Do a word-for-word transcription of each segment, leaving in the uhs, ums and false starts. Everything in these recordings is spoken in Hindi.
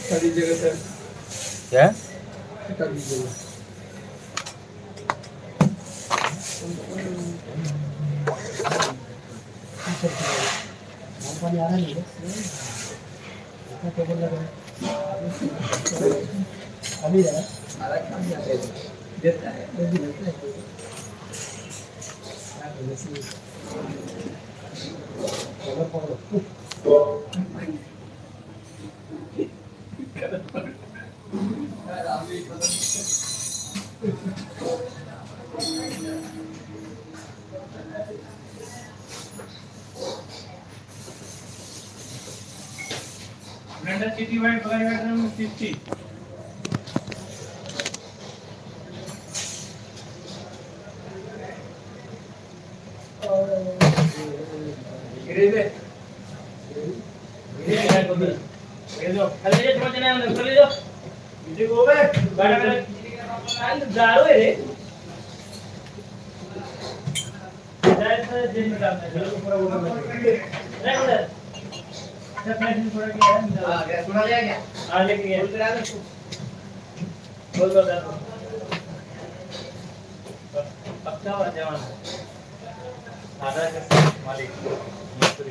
कर दीजिएगा सर। क्या कर दीजिएगा। पानी आ रहा नहीं है टेबल लगा अभी है आ रहा काम जाता है देता है वो भी लगता है क्या बोले सी कलर पकड़ो ब्लेंडर सिटी वाइड बगल में सिक्सटी गिरे दे गिरे दे को गिरे दो चले जा तुम चले अंदर चले जाओ इधर को बे गाड़ी में दारू है रे जैसे दिन निकालना चलो पूरा बोल रे रे सब मैं थोड़ा क्या है हां गया सुना लिया क्या हां लेके गया बोल करा दो बोल दो दो पक्का हो जवान आधा के मालिक मिस्त्री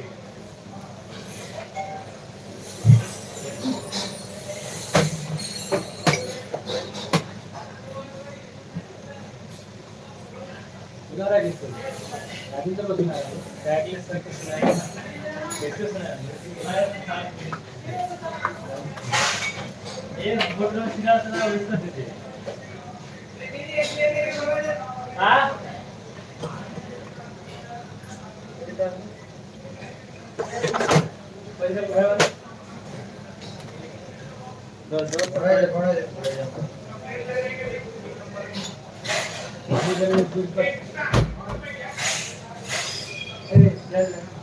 उधर आ किसको राजी तो बता रहा है टैगलेस करके सुनाएगा कैसे सुनाया ये फोटो सीधा सुना उसको दे हां पैसे भरा दो दो पढ़ा ले पढ़ा ले दूर पर अरे चल